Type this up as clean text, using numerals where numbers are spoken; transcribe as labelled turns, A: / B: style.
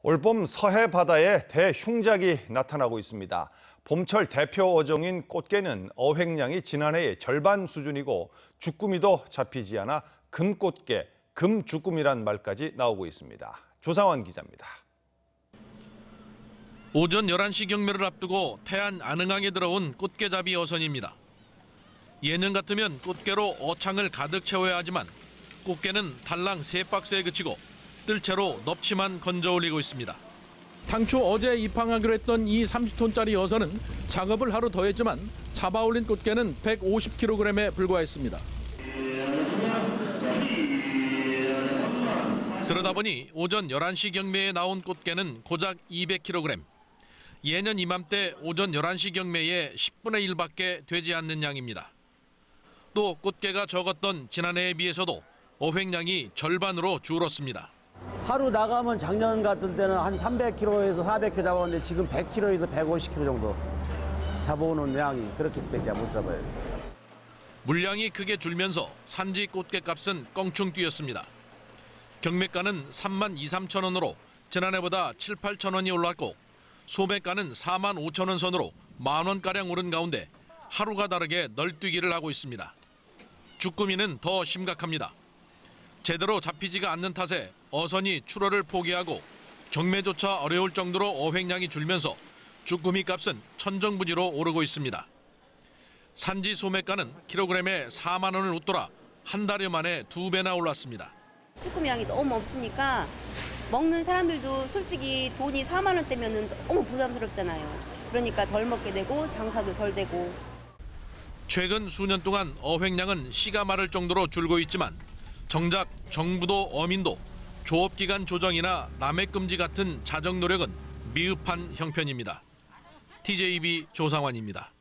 A: 올봄 서해 바다에 대흉작이 나타나고 있습니다. 봄철 대표 어종인 꽃게는 어획량이 지난해의 절반 수준이고 주꾸미도 잡히지 않아 금꽃게, 금주꾸미란 말까지 나오고 있습니다. 조상환 기자입니다.
B: 오전 11시 경매를 앞두고 태안 안흥항에 들어온 꽃게잡이 어선입니다. 예년 같으면 꽃게로 어창을 가득 채워야 하지만 꽃게는 달랑 3박스에 그치고 뜰채로 넙치만 건져 올리고 있습니다. 당초 어제 입항하기로 했던 이 30톤짜리 어선은 작업을 하루 더 했지만 잡아올린 꽃게는 150kg에 불과했습니다. 그러다 보니 오전 11시 경매에 나온 꽃게는 고작 200kg. 예년 이맘때 오전 11시 경매에 10분의 1밖에 되지 않는 양입니다. 또 꽃게가 적었던 지난해에 비해서도 어획량이 절반으로 줄었습니다.
C: 하루 나가면 작년 같은 때는 한 300kg에서 400kg 잡았는데 지금 100kg에서 150kg 정도 잡아오는 양이 그렇게밖에 못 잡아요.
B: 물량이 크게 줄면서 산지 꽃게 값은 껑충 뛰었습니다. 경매가는 3만 2, 3천 원으로 지난해보다 7, 8천 원이 올랐고 소매가는 4만 5천 원 선으로 만 원가량 오른 가운데 하루가 다르게 널뛰기를 하고 있습니다. 주꾸미는 더 심각합니다. 제대로 잡히지가 않는 탓에 어선이 출어를 포기하고 경매조차 어려울 정도로 어획량이 줄면서 주꾸미 값은 천정부지로 오르고 있습니다. 산지 소매가는 킬로그램에 4만 원을 웃돌아 한 달여 만에 2배나 올랐습니다.
D: 주꾸미 양이 너무 없으니까 먹는 사람들도 솔직히 돈이 4만 원대면 너무 부담스럽잖아요. 그러니까 덜 먹게 되고 장사도 덜 되고.
B: 최근 수년 동안 어획량은 시가 마를 정도로 줄고 있지만 정작 정부도 어민도 조업기간 조정이나 남획금지 같은 자정 노력은 미흡한 형편입니다. TJB 조상환입니다.